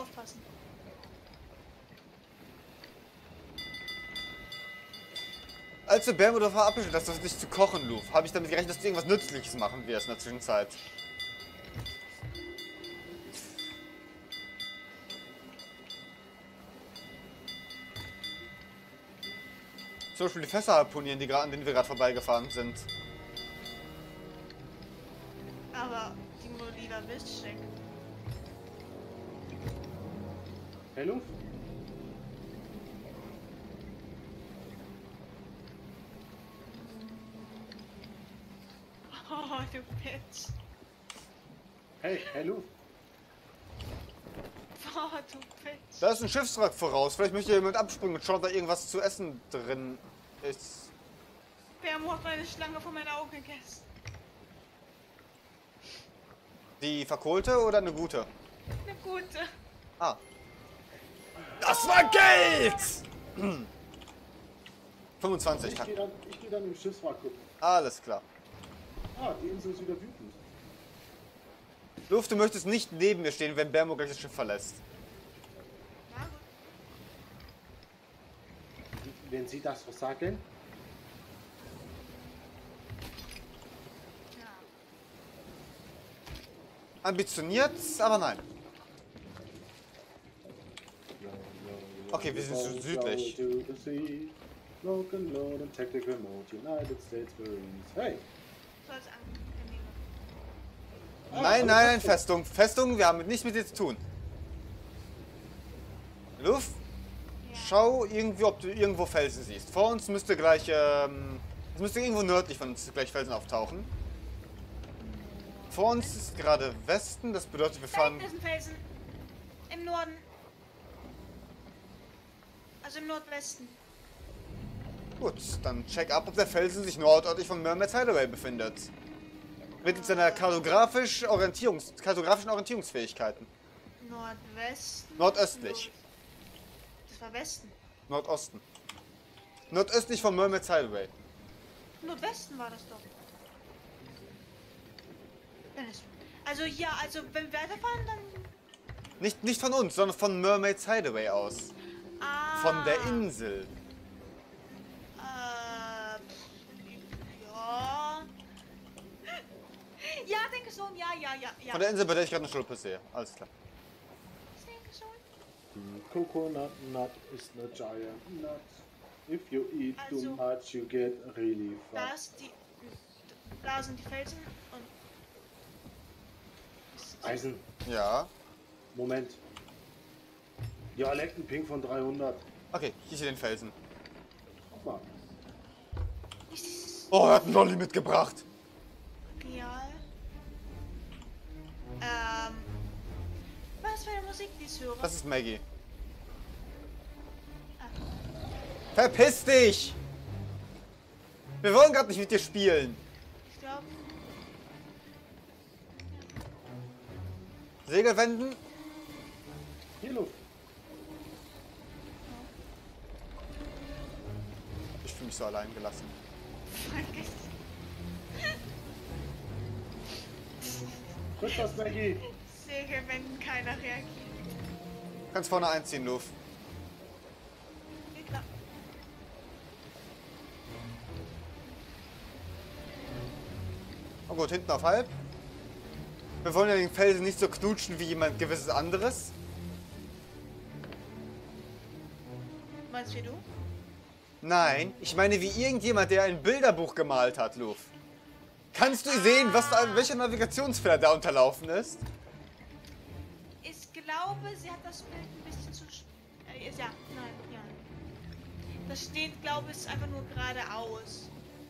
aufpassen. Als du Bermuda verabschiedet hast, das nicht zu kochen, Luff, habe ich damit gerechnet, dass du irgendwas Nützliches machen wirst in der Zwischenzeit. Zum Beispiel die Fässer harponieren, an denen wir gerade vorbeigefahren sind. Aber die Molina Wildsteck. Hey, Luft? Oh, du Bitch. Hey, Luft? Oh, du Bitch. Da ist ein Schiffswrack voraus. Vielleicht möchte jemand abspringen und schauen, ob da irgendwas zu essen drin ist. Bermo hat meine Schlange vor meinen Augen gegessen. Die verkohlte oder eine gute? Eine gute. Ah. Das war Geld! 25. Ich geh dann im Schiffswrack gucken. Alles klar. Ah, die Insel ist wieder wütend. Luft, du möchtest nicht neben mir stehen, wenn Bermo gleich das Schiff verlässt. Na gut. Wenn Sie das so sagen. Ja. Ambitioniert, aber nein. Okay, wir sind so südlich. Local Load and Tactical Mode, United States Marines. Hey! Soll es angenehm. Nein, Festung. Festung, wir haben nichts mit dir zu tun. Luft, Ja. schau irgendwie, ob du irgendwo Felsen siehst. Vor uns müsste gleich, es müsste irgendwo nördlich von uns gleich Felsen auftauchen. Vor uns ist gerade Westen, das bedeutet, wir Da fahren... hinten ist ein Felsen. Im Norden. Also im Nordwesten. Gut, dann check ab, ob der Felsen sich nordöstlich von Mermaid's Hideaway befindet. Mit seiner kartografischen Orientierungsfähigkeiten. Nordwesten. Nordöstlich. Das war Westen. Nordosten. Nordöstlich von Mermaid's Hideaway. Nordwesten war das doch. Dann ist. Also ja, also wenn wir weiterfahren, dann. Nicht von uns, sondern von Mermaid's Hideaway aus. Ah. Von der Insel. Ja. Ja, denke schon. Ja. Von der Insel, bei der ich gerade eine Schulpe sehe. Alles klar. Ich denke schon. Coconut nut is a giant nut. If you eat too Also, much, you get really fat. Da sind die Felsen und. Eisen. Ja. Moment. Dialektenping von 300. Okay, hier ist den Felsen. Guck mal. Ist dieses Oh, er hat einen Lolli mitgebracht. real? Was für eine Musik, die ich höre? Das ist Maggie. Ah, Verpiss dich! Wir wollen gerade nicht mit dir spielen. ich glaube. Segel wenden. Hier Luft. Ich fühle mich so allein gelassen. Frisch das, Maggie. Segel, wenn keiner reagiert. Kannst vorne einziehen, Luft. Geht klar. Oh gut, hinten auf halb. Wir wollen ja den Felsen nicht so knutschen wie jemand gewisses anderes. Meinst du wie du? Nein, ich meine wie irgendjemand, der ein Bilderbuch gemalt hat, Luft. Kannst du sehen, welcher Navigationsfehler da unterlaufen ist? Ich glaube, sie hat das Bild ein bisschen zu. Ja. Das steht, glaube ich, einfach nur geradeaus.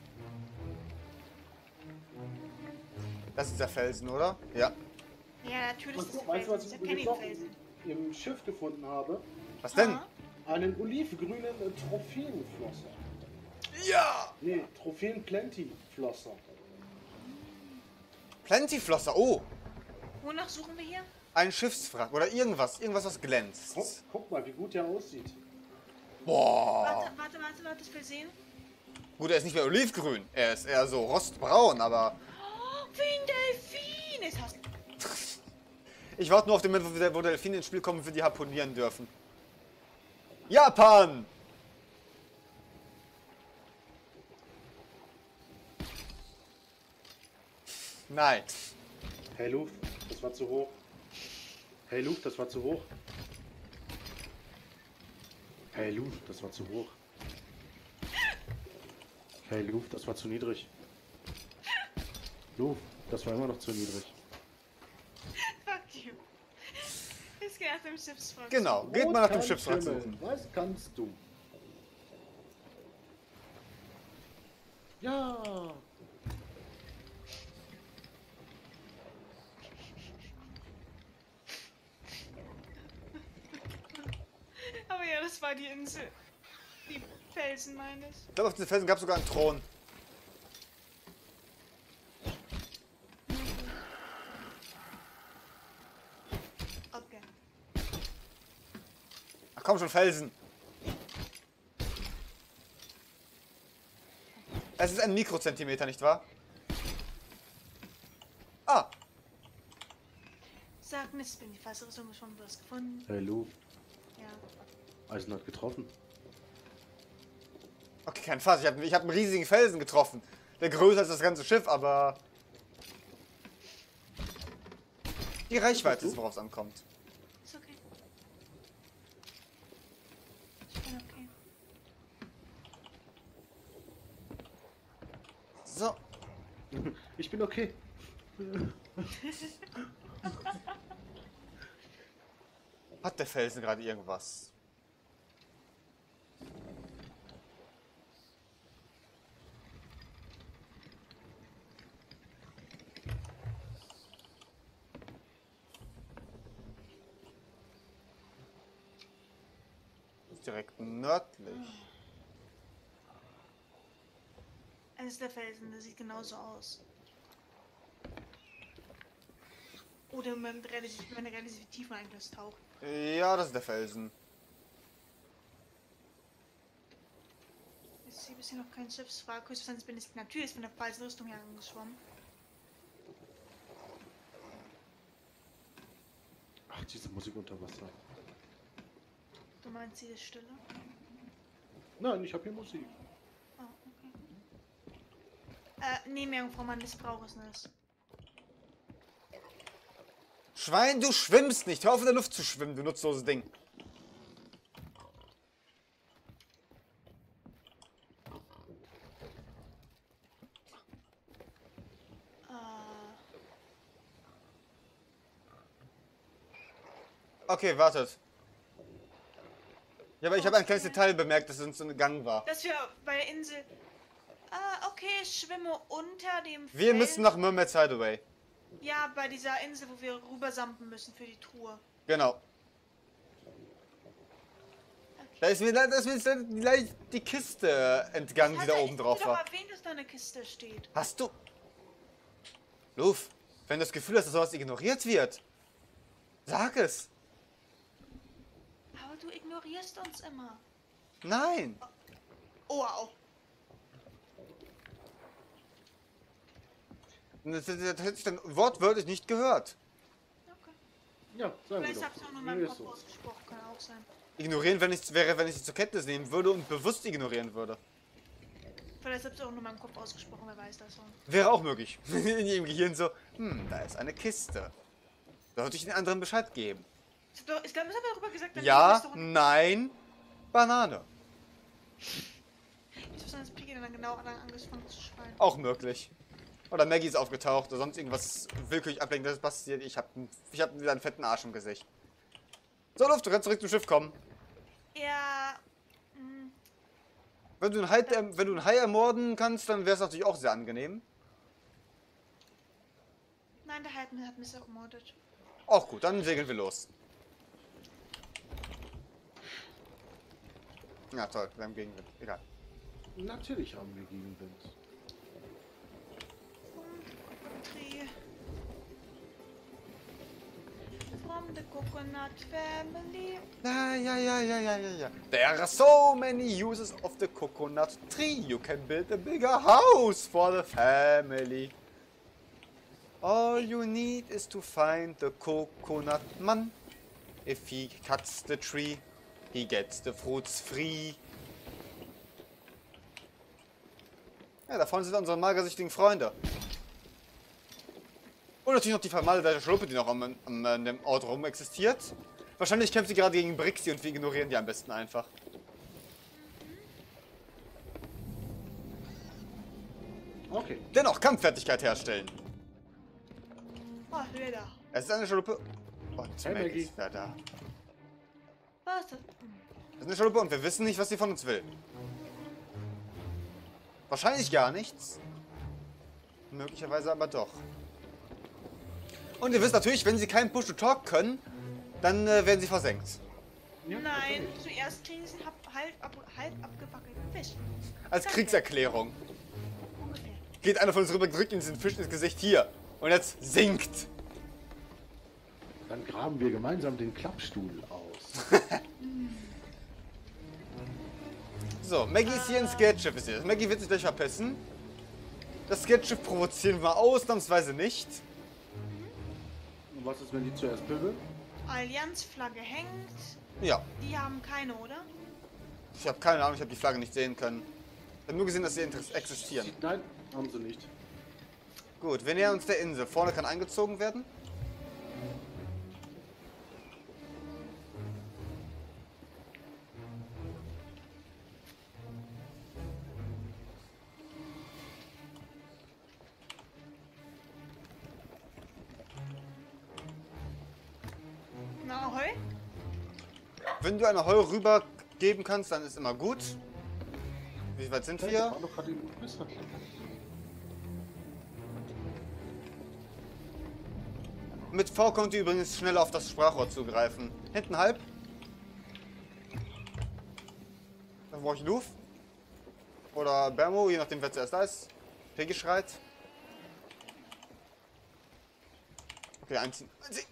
Das ist der Felsen, oder? Ja. Ja, natürlich ist das Weißt du, was Felsen. ich Ich kenne übrigens den noch Felsen. im Schiff gefunden habe? Was denn? Aha. Einen olivgrünen Trophäenflosser. Ja! Nee, Trophäen-Plenty-Flosser. Plentyflosser. Oh, Wonach suchen wir hier? ein Schiffswrack oder irgendwas. Irgendwas, was glänzt. Guck mal, wie gut der aussieht. Boah. Warte, das wir sehen. Gut, er ist nicht mehr olivgrün. Er ist eher so rostbraun, aber... Oh, wie ein Delfin! Ist hast Ich warte nur auf den Moment, wo Delfine ins Spiel kommen und wir die harponieren dürfen. Japan! Nein. Hey Luft, das war zu hoch. Hey Luft, das war zu hoch. Hey Luft, das war zu hoch. Hey Luft, das war zu niedrig. Luft, das war immer noch zu niedrig. Fuck you. Es geht nach dem Schiffswrack. Genau, geht mal nach dem Schiffswrack Schimmeln. suchen. Was kannst du? Ja. Aber ja, das war die Insel. Die Felsen, meine ich. Ich glaube, auf den Felsen gab es sogar einen Thron. Okay. Ach komm schon, Felsen. Es ist ein Mikrozentimeter, nicht wahr? Ah, Sag Mist, bin die falsche Richtung schon was gefunden. Hey Luft, Ja. Eisen hat getroffen. okay, kein Fass. Ich hab einen riesigen Felsen getroffen. Der größer als das ganze Schiff, aber... Die Reichweite ist, worauf es ankommt. Ist okay. Ich bin okay. So. Ich bin okay. Hat der Felsen gerade irgendwas? Ist direkt nördlich. Es ist der Felsen, der sieht genauso aus. Oder wenn man relativ tief eigentlich taucht. Ja, das ist der Felsen. Ich sehe bisher noch kein Schiffswrack. Höchstwahrscheinlich bin ich natürlich von der falschen Richtung her angeschwommen. Ach, diese Musik unter Wasser. Du meinst, sie ist stille? Nein, ich habe hier Musik. Oh, okay. Nee, Meerjungfrau, man missbraucht es nicht. Schwein, du schwimmst nicht. Hör auf in der Luft zu schwimmen, du nutzloses Ding. Okay, wartet. Ja, aber ich habe ein kleines Detail bemerkt, dass es uns so ein Gang war. Dass wir bei der Insel... okay, ich schwimme unter dem Wir Fels. müssen nach Mermaid's Hideaway. Ja, bei dieser Insel, wo wir rübersampen müssen für die Truhe. Genau. Da ist mir gleich die Kiste entgangen, die da oben drauf Ich war. habe erwähnt, dass da eine Kiste steht. Hast du... Luf, wenn du das Gefühl hast, dass sowas ignoriert wird, sag es. Aber du ignorierst uns immer. Nein. Oh, wow. Das hätte ich dann wortwörtlich nicht gehört. Okay. Ja, sagen wir Vielleicht doch. hab's auch nur in meinem Nee, Kopf ist so. ausgesprochen, kann auch sein. Ignorieren, wenn ich es zur Kenntnis nehmen würde und bewusst ignorieren würde. Vielleicht hab's auch nur in meinem Kopf ausgesprochen, wer weiß das schon. Wäre auch möglich. In ihrem Gehirn so, da ist eine Kiste. Sollte ich den anderen Bescheid geben? Ich glaube, das haben wir darüber gesagt. dann Ja, ist doch ein- nein, Banane. Ich weiß nicht, dass Piggy dann genau angefangen zu schreien. Auch möglich. Oder Maggie ist aufgetaucht oder sonst irgendwas willkürlich ablenkendes passiert. Ich hab wieder einen fetten Arsch im Gesicht. So, Luft, du kannst zurück zum Schiff kommen. Ja. Wenn du einen Hai ermorden kannst, dann wäre es natürlich auch sehr angenehm. Nein, der hat mich auch ermordet. Auch gut, dann segeln wir los. Ja, toll, wir haben Gegenwind. Egal. Natürlich haben wir Gegenwind. Tree. From the coconut family. Ja. There are so many uses of the coconut tree. You can build a bigger house for the family. All you need is to find the coconut man. If he cuts the tree, he gets the fruits free. Ja, da vorne sind unsere magersüchtigen Freunde. Und natürlich noch die vermaledeite Schluppe, die noch an dem Ort rum existiert. Wahrscheinlich kämpft sie gerade gegen Brixie und wir ignorieren die am besten einfach. Okay. Dennoch Kampffertigkeit herstellen. Oh, wer da? Es ist eine Schaluppe. Und Hey, Maggie Maggie. ist wieder da. Was ist das? Es ist eine Schaluppe und wir wissen nicht, was sie von uns will. Wahrscheinlich gar nichts. Möglicherweise aber doch. Und ihr wisst natürlich, wenn sie keinen Push-to-Talk können, dann werden sie versenkt. Ja, Nein, natürlich. zuerst kriegen sie einen halb abgewackelten Fisch. Als Kriegserklärung. Ungefähr. Geht einer von uns rüber, drückt ihm diesen Fisch ins Gesicht hier. Und jetzt sinkt. Dann graben wir gemeinsam den Klappstuhl aus. So, Maggie ist hier, ein Skateschiff ist hier. Maggie wird sich gleich verpissen. Das Skateschiff provozieren wir ausnahmsweise nicht. Und was ist, wenn die zuerst pöbeln? Allianzflagge hängt. Ja, Die haben keine, oder? ich habe keine Ahnung, ich habe die Flagge nicht sehen können. Ich habe nur gesehen, dass sie existieren. Nein, haben sie nicht. Gut, wir nähern uns der Insel. Vorne kann eingezogen werden. Na, Ahoi. Wenn du eine Heu rübergeben kannst, dann ist immer gut. Wie weit sind Hey, wir? das war doch gerade eben besser. Mit V kommt ihr übrigens schneller auf das Sprachrohr zugreifen. Hinten halb. Dann brauche ich Luf. Oder Bermo, je nachdem wer zuerst da ist. Peggy schreit. Okay, einziehen. Einziehen.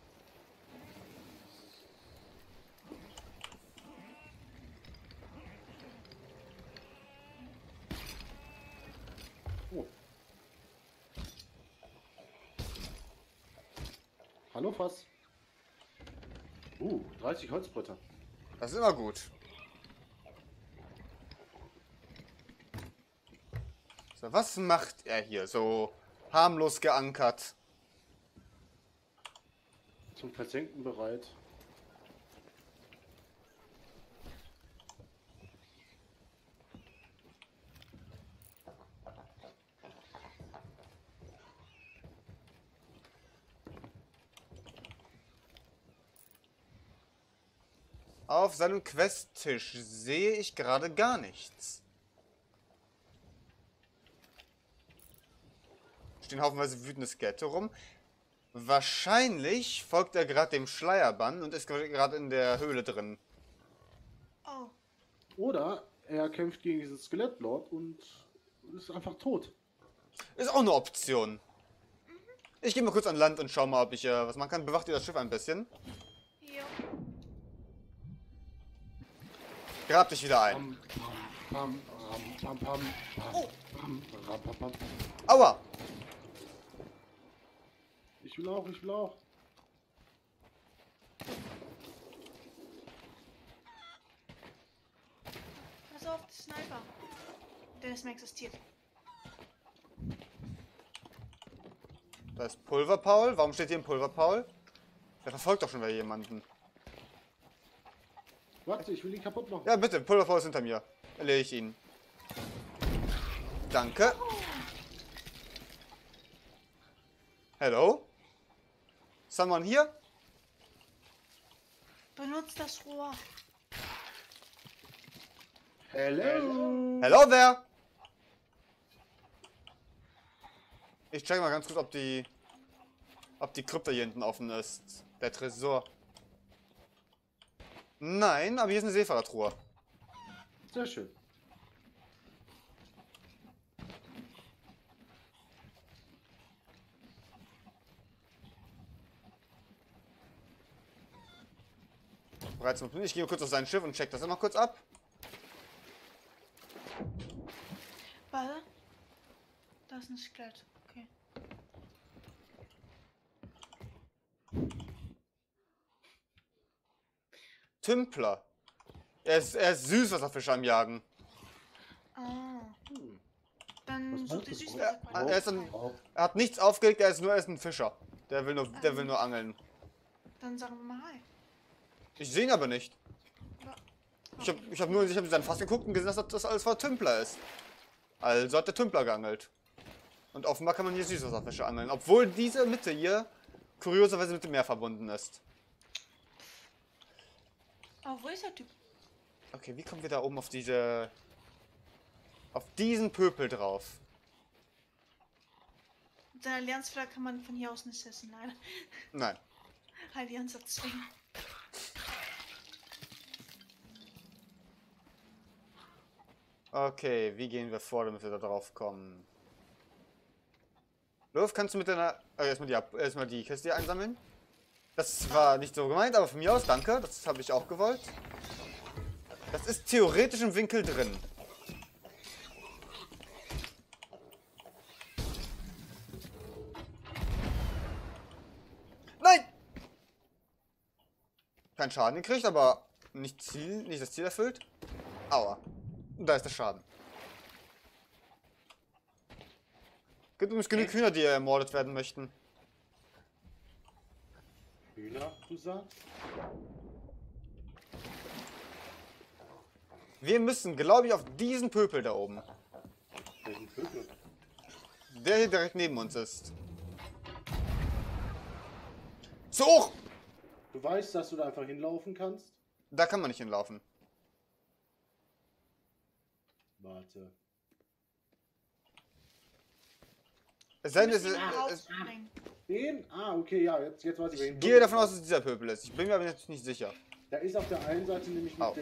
Oh. Hallo, Fass. 30 Holzbretter. Das ist immer gut. So, was macht er hier so harmlos geankert? Zum Versenken bereit. Auf seinem Questtisch sehe ich gerade gar nichts. Stehen haufenweise wütende Skelette rum. Wahrscheinlich folgt er gerade dem Schleierbann und ist gerade in der Höhle drin. Oh. Oder er kämpft gegen diesen Skelettlord und ist einfach tot. Ist auch eine Option. Ich gehe mal kurz an Land und schau mal, ob ich was machen kann. Bewacht ihr das Schiff ein bisschen. Jo. Grab dich wieder ein. Pam, pam, pam, pam, pam, Oh. pam, pam, pam, pam. Aua! Ich will auch, ich will auch. Pass auf, der Sniper. Der ist mehr existiert. Da ist Pulver-Paul. Warum steht hier ein Pulver-Paul? Der verfolgt doch schon wieder jemanden. Warte, ich will ihn kaputt machen. Ja, bitte. Pulver-Paul ist hinter mir. Erlege ich ihn. Danke. Hello? Someone here? Benutzt das Rohr. Hello. Hello there! Ich check mal ganz kurz, ob die Krypta hier hinten offen ist. Der Tresor. Nein, aber hier ist eine Seefahrertruhe. Sehr schön. Bereits noch. Ich gehe kurz auf sein Schiff und check das immer kurz ab. Warte. Da ist ein Skelett. Okay. Tümpler. Er ist Süßwasserfische am Jagen. Ah. Hm. Dann Was sucht die meinst du? Süßwasserquallen. Er hat nichts aufgelegt, er ist ein Fischer. Der will nur angeln. Dann sagen wir mal hi. Ich sehe ihn aber nicht. Ja. Ich hab dann fast geguckt und gesehen, dass das alles vor Tümpler ist. Also hat der Tümpler geangelt. Und offenbar kann man hier Süßwasserfische angeln. Obwohl diese Mitte hier kurioserweise mit dem Meer verbunden ist. Oh, wo ist der Typ? Okay, wie kommen wir da oben auf diese... auf diesen Pöpel drauf? Mit der Allianzflagge kann man von hier aus nicht essen, leider. Nein. Allianz erzwingen. Okay, wie gehen wir vor, damit wir da drauf kommen? Luft, kannst du mit deiner... erstmal die Kiste hier einsammeln? Das war nicht so gemeint, aber von mir aus, danke. Das habe ich auch gewollt. Das ist theoretisch im Winkel drin. Nein! Kein Schaden gekriegt, aber nicht das Ziel erfüllt. Aua. Und da ist der Schaden. Gibt übrigens genug Hühner, die ermordet werden möchten. Hühner, du sagst? Wir müssen, glaube ich, auf diesen Pöpel da oben. Welchen Vögel? Der hier direkt neben uns ist. Zu hoch! Du weißt, dass du da einfach hinlaufen kannst? Da kann man nicht hinlaufen. Warte. Es sei denn, Wir müssen ihn rausbringen. Den? Ah, okay, ja, jetzt weiß ich, ich welchen gehe davon aus, dass es dieser Pöpel ist. Ich bin mir aber natürlich nicht sicher. Der ist auf der einen Seite nämlich Au.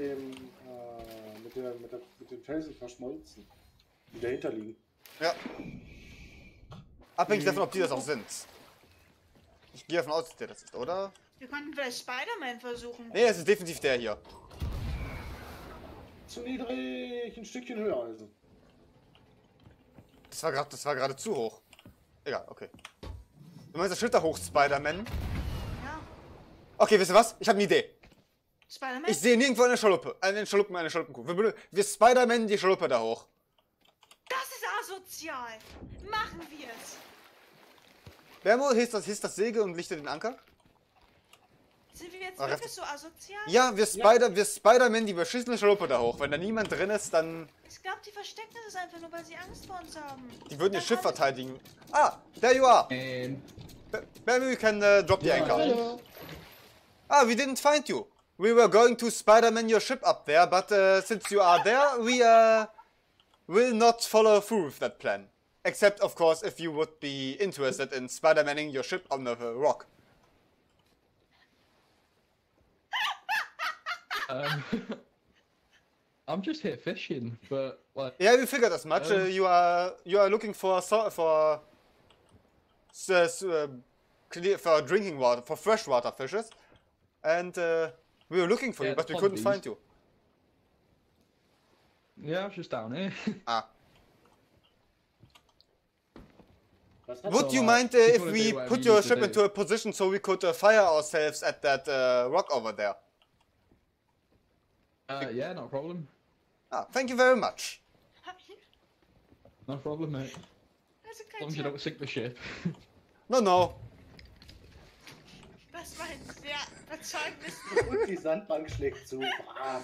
mit dem Felsen verschmolzen. Die dahinter liegen. Ja. Abhängig davon, ob die das auch sind. Ich gehe davon aus, dass der das ist, oder? Wir könnten vielleicht Spider-Man versuchen. Nee, es ist definitiv der hier. Zu niedrig, ein Stückchen höher also. Das war gerade zu hoch. Egal, okay. Du meinst das Schritt hoch, Spider-Man? Ja. Okay, wisst ihr was? Ich habe eine Idee. Spider-Man? Ich sehe nirgendwo eine Schaluppe. Eine Schaluppenkuh. Wir Spider-Man die Schaluppe da hoch. Das ist asozial. Machen wir es. Bermo, hisst das Segel und lichtet den Anker? Sind wir jetzt Ach, wirklich so asozial? Ja, wir Spider-Man die beschissene Schaluppe da hoch. Wenn da niemand drin ist, dann... Ich glaube, die verstecken das einfach nur, weil sie Angst vor uns haben. Die würden ihr Dann Schiff haben- verteidigen. Ah, there you are. And Bermo, you can drop the anchor. hello. Ah, we didn't find you. We were going to Spider-Man your ship up there, but since you are there, we will not follow through with that plan. Except, of course, if you would be interested in Spider-Maning your ship on the rock. I'm just here fishing, but like, Yeah, we figured as much. You are looking for drinking water, for freshwater fishes, and we were looking for Yeah, you, but the we couldn't pond find bees. you. yeah, I was just down here. Ah. Was hat Would So, you like, mind just if wanna we do whatever put you your need to ship do. into a position so we could fire ourselves at that rock over there? Yeah, no problem. Ah, thank you very much. No problem, mate. Also As kein long as you Tier. don't sink the ship. No. Das war ein sehr überzeugendes. Und die Sandbank schlägt zu. Bam.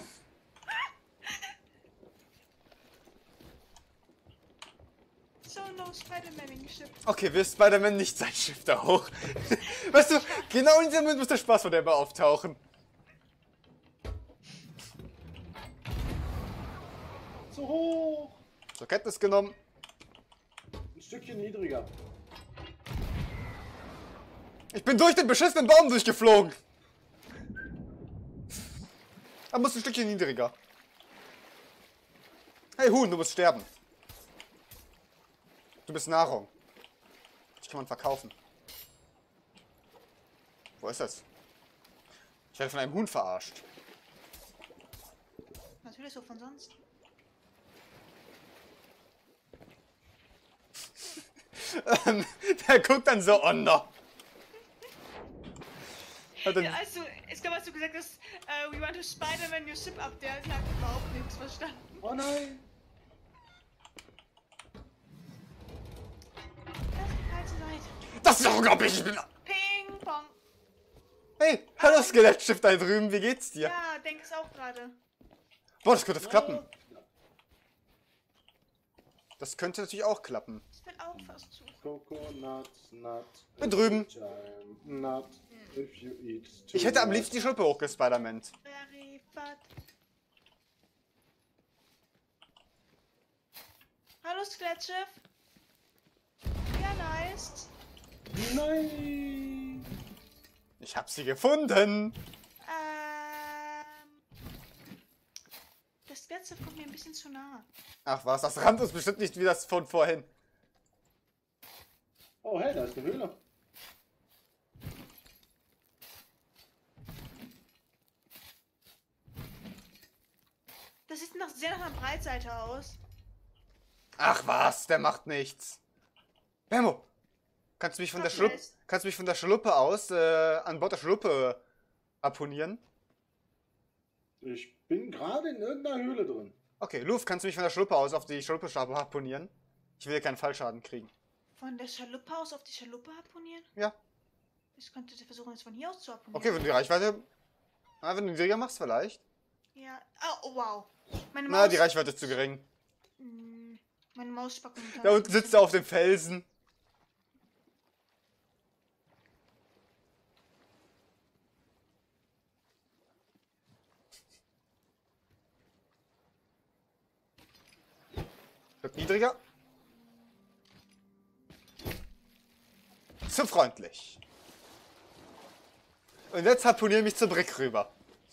Solo Spider-Man Ship. Okay, wir Spider-Man nicht sein Schiff da hoch. Weißt du, genau in diesem Moment muss der Spaßverderber auftauchen. Zu hoch. Zur Kenntnis genommen. Ein Stückchen niedriger. Ich bin durch den beschissenen Baum durchgeflogen. Er muss ein Stückchen niedriger. Hey Huhn, du musst sterben. Du bist Nahrung. Dich kann man verkaufen. Wo ist das? Ich werde von einem Huhn verarscht. Natürlich so von sonst. Der guckt dann so, oh no. Hat er- Ja, also, ich glaube, als du gesagt hast, we want to Spider-Man your ship up there, ich habe überhaupt nichts verstanden. Oh nein! Das ist die falsche Seite. Das ist doch unglaublich! Ping, pong. Hey, hallo Skelettschiff da drüben, wie geht's dir? Ja, denk es auch gerade. Boah, das könnte klappen. Das könnte natürlich auch klappen. Ich will auch fast zu. Coconut, nut. Bin drüben. Giant nut. If you eat Ich hätte am liebsten die Schippe hochgespiderment. Very fat. Hallo Skelettschiff. Ja, nice. Nein! Ich hab sie gefunden. Das Skelettschiff kommt mir ein bisschen zu nah. Ach was, das rammt uns bestimmt nicht wie das von vorhin. Oh hey, da ist eine Höhle. Das sieht noch sehr nach einer Breitseite aus. Ach was, der macht nichts. Memo, kannst du mich von der Schluppe, Nice. kannst du mich von der Schluppe aus an Bord der Schluppe abonnieren? Ich bin gerade in irgendeiner Höhle drin. Okay, Luft, kannst du mich von der Schluppe aus auf die Schluppe harponieren? Ich will keinen Fallschaden kriegen. Von der Schaluppe aus auf die Schaluppe harponieren? Ja. Ich könnte versuchen, es von hier aus zu harponieren. Okay, wenn du die Reichweite... wenn du die Digger machst, vielleicht. Ja. Oh, wow. Meine Na, Maus. die Reichweite ist zu gering. Meine Maus spackt momentan. Da unten sitzt er auf dem Felsen. Wird niedriger. Zu freundlich. Und jetzt harponiere mich zur Brick rüber.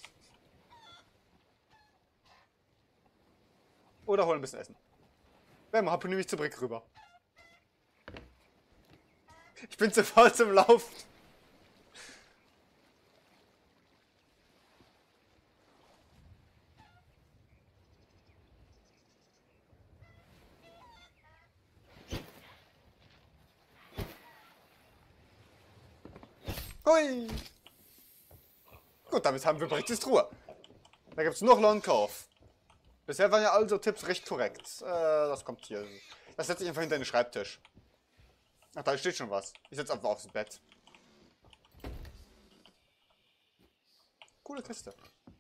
Oder hol ein bisschen Essen. Bam, harponiere mich zur Brick rüber. Ich bin zu faul zum Laufen. Hui. Gut, damit haben wir Bricks Truhe. Da gibt es noch Long Kauf. Bisher waren ja also Tipps recht korrekt. Das kommt hier. Das setze ich einfach hinter den Schreibtisch. Ach, da steht schon was. Ich setze einfach aufs Bett. Coole Kiste.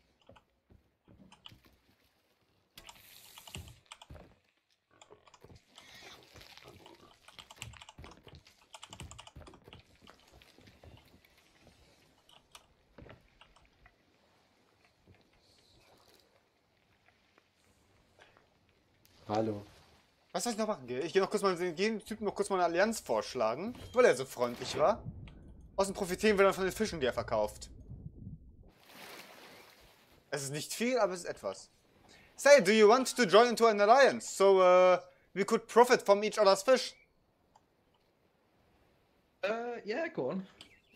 Hallo. Was soll ich noch machen? Ich gehe noch kurz mal den Typen noch kurz mal eine Allianz vorschlagen, weil er so freundlich war. Außerdem profitieren wir dann von den Fischen, die er verkauft. Es ist nicht viel, aber es ist etwas. Say, do you want to join into an alliance? So, we could profit from each other's fish. Yeah, go on.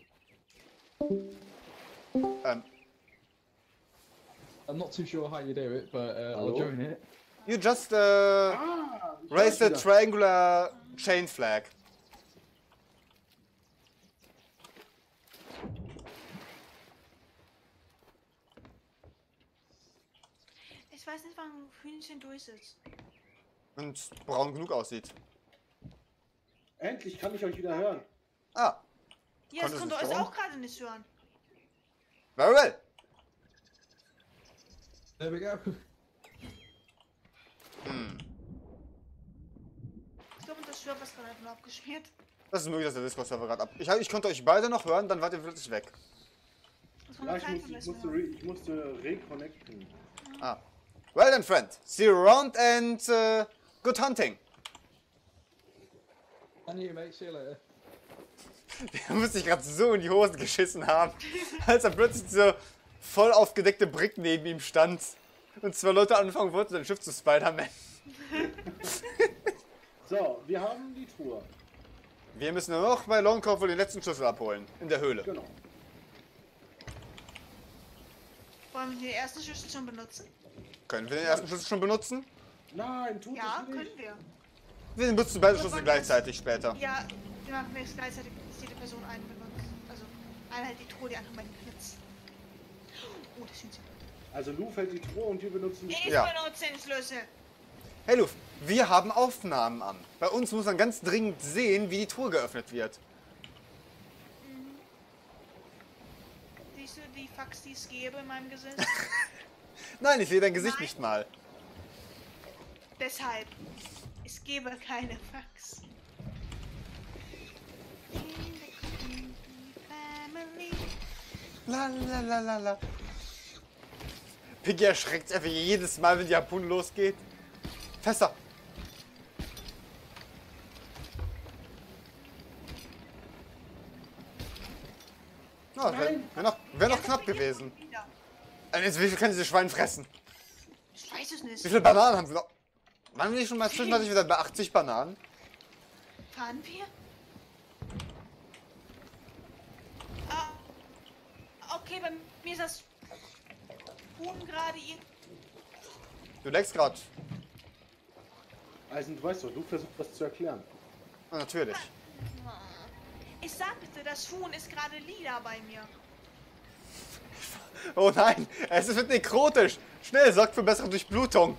I'm not too sure how you do it, but I'll Hello? join it. You just Ich raise the weiß wieder. triangular chain flag. Ich weiß nicht, wann Hühnchen durch ist. Und braun genug aussieht. Endlich kann ich euch wieder hören. Ah, Ja, das Konntest konnte du euch schauen? auch gerade nicht hören. very well. There we go. Ich glaube, das Schwör was gerade nur abgeschmiert. Das ist möglich, dass der Discord-Server gerade ab... Ich konnte euch beide noch hören, dann wart ihr plötzlich weg. Das war Ja, noch ich, kein ich musste reconnecten. Ah. Well then, friend. See you around and good hunting. And you, mate. See you later. Der muss sich gerade so in die Hosen geschissen haben, als er plötzlich so voll aufgedeckte Brick neben ihm stand. Und zwei Leute anfangen wollten, sein Schiff zu Spider-Man. So, wir haben die Truhe. Wir müssen nur noch bei Longcove den letzten Schlüssel abholen. In der Höhle. Genau. Wollen wir den ersten Schlüssel schon benutzen? Können wir den ersten Schlüssel schon benutzen? Nein, tut Ja, es nicht. können wir. Wir benutzen beide Schlüssel gleichzeitig später. Ja, wir machen jetzt gleichzeitig, dass jede Person einen benutzt. Also eine halt die Truhe, die andere meinen Blitz. Oh, das sind sie. Also Lou hält die Truhe und wir benutzen die Ich Schlüssel. benutze den Schlüssel. Hey Luft, wir haben Aufnahmen an. Bei uns muss man ganz dringend sehen, wie die Truhe geöffnet wird. Siehst du die Fax, die es gäbe in meinem Gesicht? Nein, ich sehe dein Gesicht Nein. nicht mal. Deshalb, es gäbe keine Fax. Family. La la la la la. Piggy erschreckt einfach jedes Mal, wenn die Harpune losgeht. Fester! Oh, wäre noch knapp gewesen. Jetzt, wie viel kann dieses Schwein fressen? Ich weiß es nicht. Wie viele Bananen haben wir noch? Waren wir nicht schon mal zwischenzeitlich wieder bei 80 Bananen? Fahren wir? Ah, okay, bei mir ist das Huhn gerade ihr. Du leckst gerade. Eisen, du weißt doch, du versuchst was zu erklären. Ja, natürlich. Ich sagte, das Huhn ist gerade lila bei mir. Oh nein, es wird nekrotisch. Schnell, sorgt für bessere Durchblutung.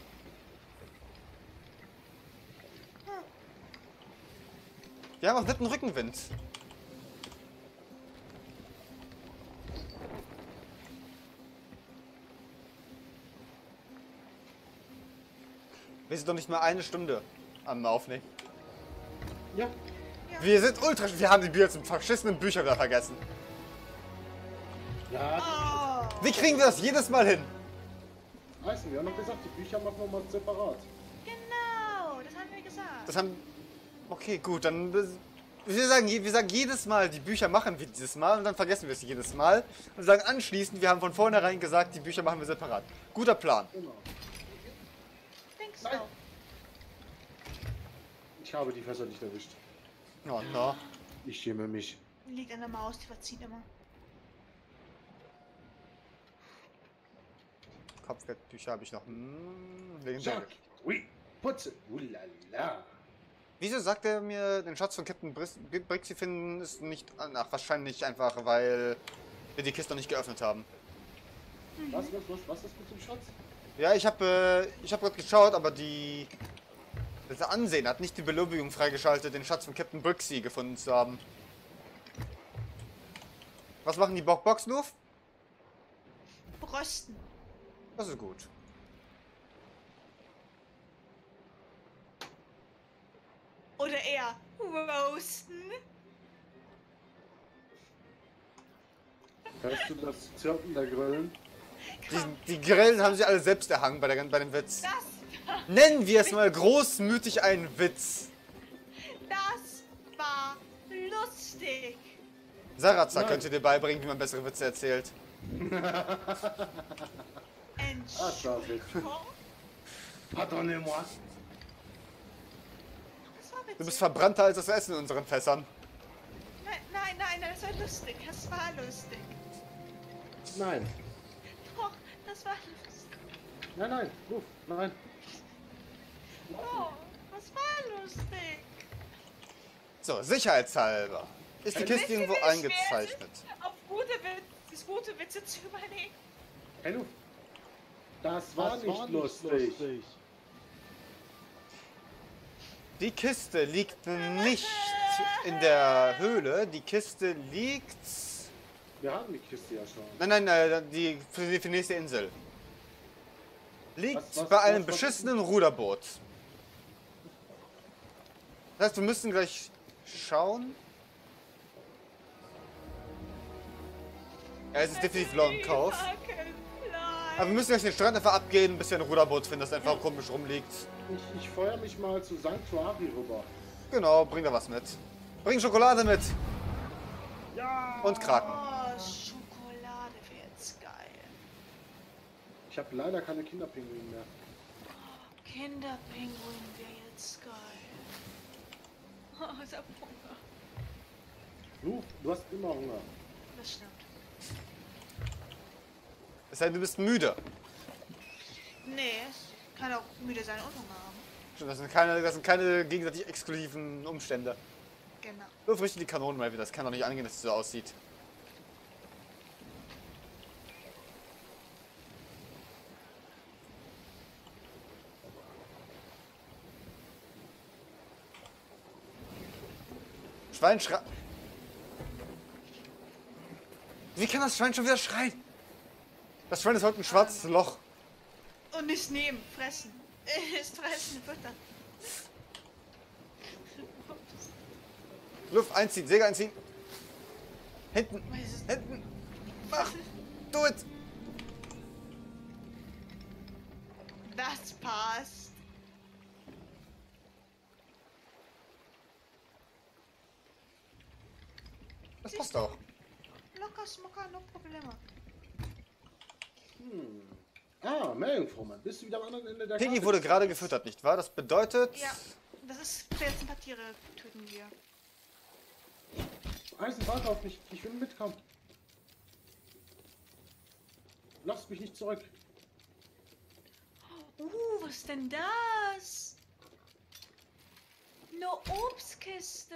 Wir haben auch netten Rückenwind. Wir sind doch nicht mal eine Stunde am Aufnehmen. Ja, Wir sind ultra... Wir haben die Bücher zum verschissenen Bücher wieder vergessen. ja, Oh, Wie kriegen wir das jedes Mal hin? Eisen, wir haben noch gesagt, die Bücher machen wir mal separat. genau, das haben wir gesagt. Das haben... Okay, gut, dann... Wir sagen jedes Mal, die Bücher machen wir dieses Mal und dann vergessen wir es jedes Mal. Und sagen anschließend, wir haben von vornherein gesagt, die Bücher machen wir separat. Guter Plan. Genau. Denkst Nein. du? Ich habe die Fässer nicht erwischt. Oh no. Ich schäme mich. Liegt an der Maus, die verzieht immer. Kopfgeldbücher habe ich noch. Legendär. Jacques, oui, putze, ulala. Wieso sagt er mir, den Schatz von Captain Brixie finden ist nicht... Ach, wahrscheinlich einfach, weil wir die Kiste noch nicht geöffnet haben. Was ist mit dem Schatz? Ja, ich hab gerade geschaut, aber das Ansehen hat nicht die Belobigung freigeschaltet, den Schatz von Captain Brixie gefunden zu haben. Was machen die Box nur? Brösten. Das ist gut. Oder eher roasten. Hörst du das Zirpen der Grillen? Die Grillen haben sie alle selbst erhangen bei dem Witz. Das Nennen wir es mal großmütig einen Witz. war lustig. Sarazar Nein. könnte dir beibringen, wie man bessere Witze erzählt. Entschuldigung. Pardonnez-moi. Das war witzig. Du bist verbrannter als das Essen in unseren Fässern. Nein, das war lustig. Das war lustig. Nein. Doch, das war lustig. Nein, Luft, nein. Oh, das war lustig. So, sicherheitshalber. Ist die Kiste Wisst ihr, irgendwo wie schwer es eingezeichnet? ist, auf gute Witze zu überlegen? Hey, Luft. Das war nicht lustig. Die Kiste liegt nicht in der Höhle. Die Kiste liegt... Wir haben die Kiste ja schon. Nein, die für die nächste Insel. Liegt Was- bei einem was- beschissenen Ruderboot. Das heißt, wir müssen gleich schauen. Ja, es ist definitiv Long Kauf. Aber wir müssen gleich den Strand einfach abgehen, bis wir ein Ruderboot finden, das einfach komisch rumliegt. Ich feuer mich mal zu Sanctuary rüber. Genau, bring da was mit. Bring Schokolade mit. Ja! Und Kraken. Oh, Schokolade wäre jetzt geil. Ich habe leider keine Kinderpinguine mehr. Kinderpinguin wäre jetzt geil. Oh, ich hab Hunger. Luft, du hast immer Hunger. Das stimmt. Es sei denn, du bist müde. Nee, kann auch müde sein und Hunger haben. Stimmt, das sind keine gegenseitig exklusiven Umstände. Genau. Wirf richtig die Kanonen mal wieder. Das kann doch nicht angehen, dass es so aussieht. Schwein schreit. Wie kann das Schwein schon wieder schreien? Das Schwein ist heute ein schwarzes Loch. Und nicht nehmen, fressen. Ist fressen, Futter. Luft einziehen, Säge einziehen. Hinten, Was ist- hinten. Mach, do it. Das passt. Das passt auch. Locker, schmucker, no problema. Ah, Meerjungfrau, bist du wieder am anderen Ende der Piggy Karte? wurde gerade gefüttert, nicht wahr? Das bedeutet... Ja, das ist jetzt ein paar Tiere töten wir. Eisen, warte auf mich. Ich will mitkommen. Lass mich nicht zurück. Was ist denn das? Eine Obstkiste.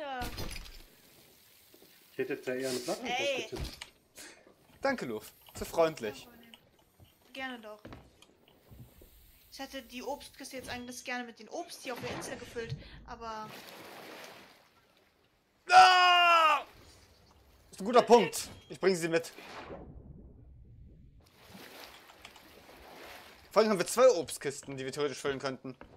Ich hätte jetzt ja eher eine Platte Ey. getippt. Danke, Luf. So freundlich. Gerne doch. Ich hätte die Obstkiste jetzt eigentlich gerne mit den Obst hier auf der Insel gefüllt, aber Ah! Das ist ein guter Punkt. Ich bringe sie mit. Vor allem haben wir 2 Obstkisten, die wir theoretisch füllen könnten.